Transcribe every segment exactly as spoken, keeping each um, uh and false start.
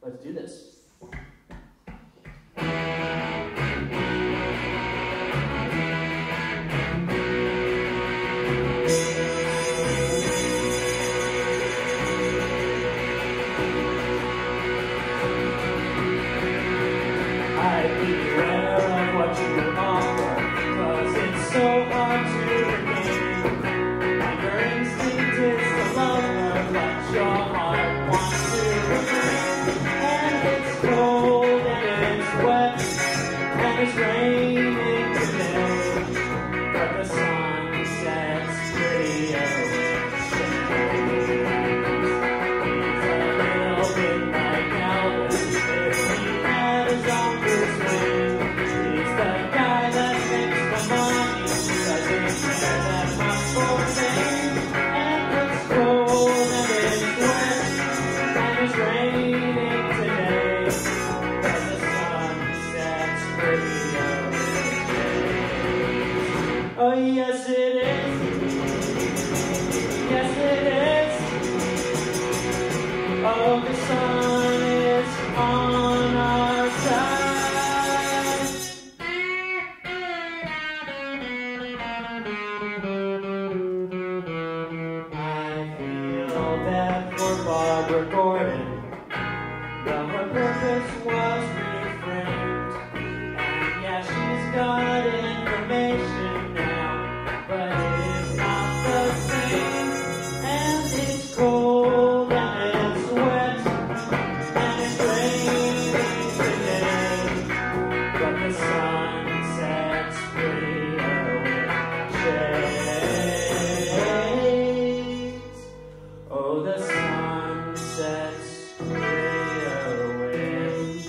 Let's do this. It's raining today, but the sun sets pretty early. He's a little bit like Elvis if he had his own Bruce Wayne. He's the guy that makes the money, doesn't care that much for fame. And it's cold and it's wet, and it's raining today, but the sun sets pretty. Oh yes it is, yes it is, oh the sun is on our side. I feel bad for Barbara Gordon, but her purpose was reframed, and yeah she's got information. Oh, the sun sets pretty away.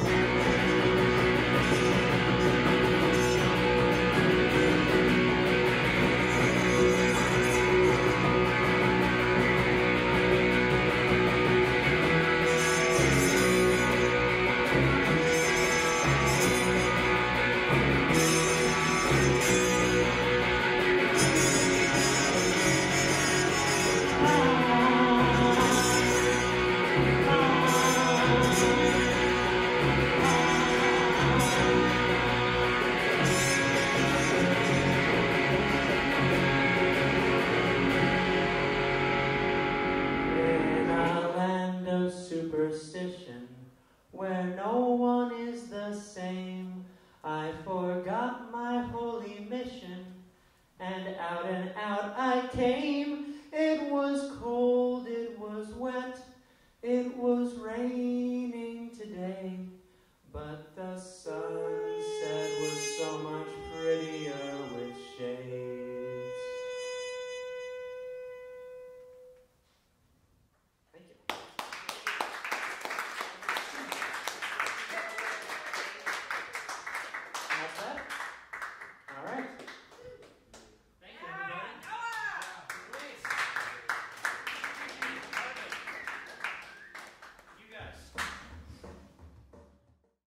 Superstition, where no one is the same, I forgot my holy mission, and out and out I came. It was cold, it was wet, it was rain.